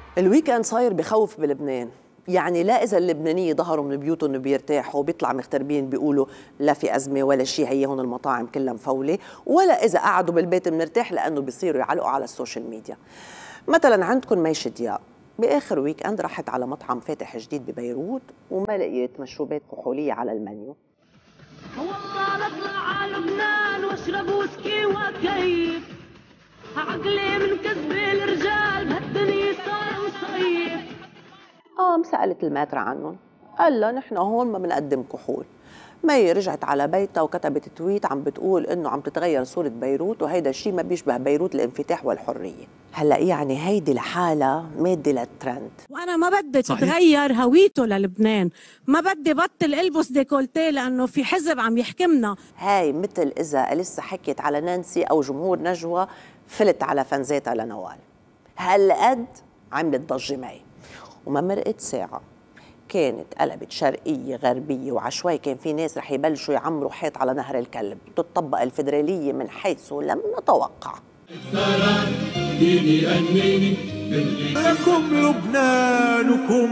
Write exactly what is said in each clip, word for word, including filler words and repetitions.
الويكند صاير بخوف بلبنان. يعني لا إذا اللبنانية ظهروا من بيوتهم بيرتاحوا بيطلع مغتربين بيقولوا لا في أزمة ولا شيء، هي هون المطاعم كلها مفولة، ولا إذا قعدوا بالبيت بنرتاح لأنه بيصيروا يعلقوا على السوشيال ميديا. مثلا عندكم ميشة ضياء بآخر ويكند راحت على مطعم فاتح جديد ببيروت وما لقيت مشروبات كحولية على المنيو. والله بطلع على لبنان واشرب ويسكي وكيف عقلي من كذب الرجال بهالدنيا صار مصيف. قام سألت الماترة عنهم، قال لها نحن هون ما بنقدم كحول. مي رجعت على بيتها وكتبت تويت عم بتقول انه عم تتغير صورة بيروت وهيدا الشيء ما بيشبه بيروت الانفتاح والحرية. هلا يعني هيدي لحالها مادة للترند. وانا ما بدي تتغير هويته للبنان، ما بدي بطل البس ديكولتيه لانه في حزب عم يحكمنا. هاي مثل اذا لسه حكيت على نانسي او جمهور نجوى فلت على فنزاتها لنوال. هالقد عملت ضجة مي، وما مرقت ساعة كانت قلبت شرقية غربية وعشوائي. كان في ناس رح يبلشوا يعمروا حيط على نهر الكلب. تطبق الفيدرالية من حيث لم نتوقع. لكم لبنانكم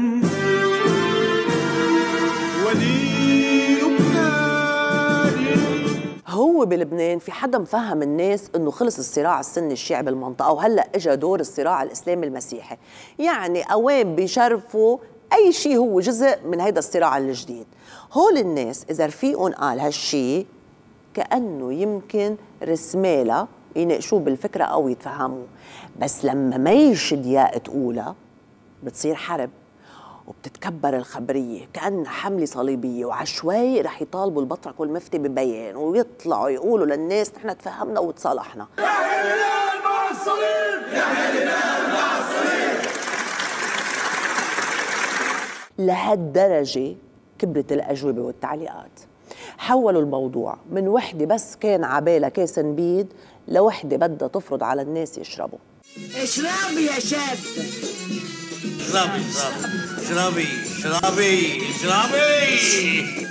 ولي لبناني. هو بلبنان في حدا مفهم الناس انه خلص الصراع السني الشيعي بالمنطقة وهلا اجى دور الصراع الاسلامي المسيحي. يعني اوام بيشرفوا اي شيء هو جزء من هيدا الصراع الجديد. هول الناس اذا رفيقهم قال هالشيء كأنه يمكن رسمالة يناقشوه بالفكرة او يتفهموه، بس لما ميشة ضياء تقولها بتصير حرب وبتتكبر الخبرية كأنها حملة صليبية، وعشوائي رح يطالبوا البطرك والمفتي ببيان ويطلعوا يقولوا للناس نحن تفهمنا وتصالحنا. يا هلال مع الصليب، يا هلال مع الصليب. لهالدرجة كبرت الأجوبة والتعليقات. حولوا الموضوع من وحدة بس كان عبالها كاس نبيد لوحدة بدها تفرض على الناس يشربوا. اشربي يا شاب، اشربي اشربي اشربي اشربي.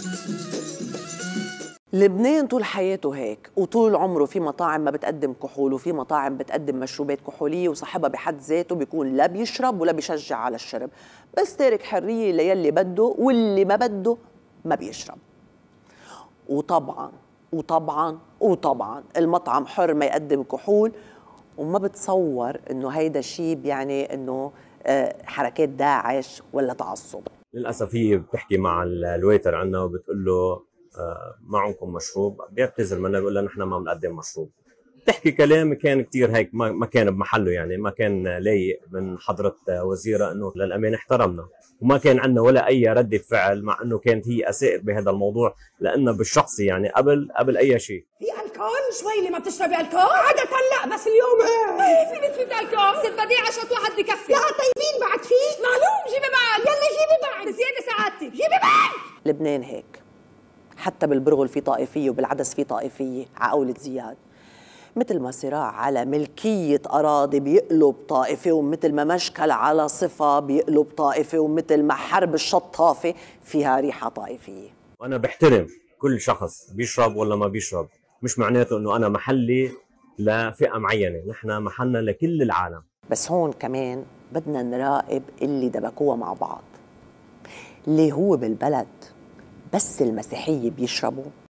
لبنان طول حياته هيك، وطول عمره في مطاعم ما بتقدم كحول وفي مطاعم بتقدم مشروبات كحولية وصاحبها بحد ذاته بيكون لا بيشرب ولا بيشجع على الشرب، بس تارك حرية ليلي بده واللي ما بده ما بيشرب. وطبعا وطبعا وطبعا المطعم حر ما يقدم كحول، وما بتصور انه هيدا شيء يعني انه حركات داعش ولا تعصب. للاسف هي بتحكي مع الويتر عنا وبتقول له ما عندكم مشروب، بيعتذر منها بيقول لها نحن ما بنقدم مشروب. بتحكي كلام كان كثير هيك ما كان بمحله، يعني ما كان لايق من حضرة وزيرة انه للامانه احترمنا وما كان عندنا ولا اي ردة فعل، مع انه كانت هي اسائر بهذا الموضوع لانه بالشخصي يعني قبل قبل اي شيء. في الكول شوي اللي ما بتشربي الكول؟ عادة لا، بس اليوم ايه؟ ايه فيني تفيد الكول؟ ست بديعة شط واحد بكفي. لا طيبين بعد في؟ معلوم جيبي بعد. يلا جيبي بعد بزيادة سعادتي، جيبي بعد. لبنان هيك، حتى بالبرغل في طائفية وبالعدس في طائفية عقولة زياد. مثل ما صراع على ملكية أراضي بيقلب طائفة، ومثل ما مشكل على صفة بيقلب طائفة، ومثل ما حرب الشطافة فيها ريحة طائفية. وأنا بحترم كل شخص بيشرب ولا ما بيشرب، مش معناته أنه أنا محلي لفئة معينة، نحن محلنا لكل العالم. بس هون كمان بدنا نراقب اللي دبكوها مع بعض. اللي هو بالبلد بس المسيحية بيشربوا